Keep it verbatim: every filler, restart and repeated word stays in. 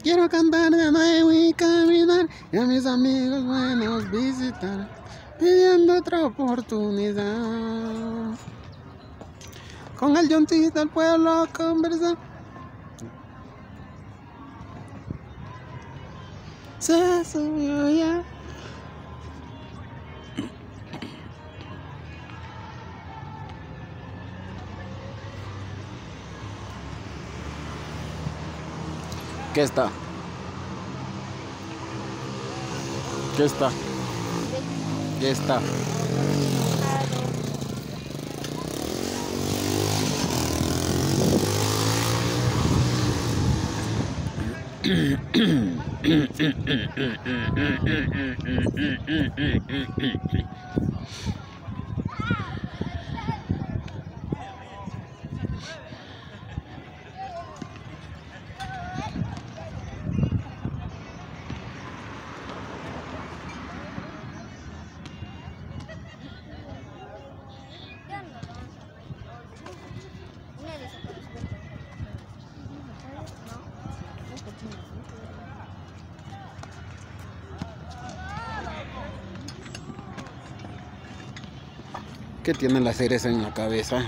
Quiero cantar de nuevo y caminar y a mis amigos buenos visitar, pidiendo otra oportunidad. Con el Johncito al pueblo conversar. Se subió ya. ¿Qué está? ¿Qué está? ¿Qué está? ¿Qué tiene la cereza en la cabeza?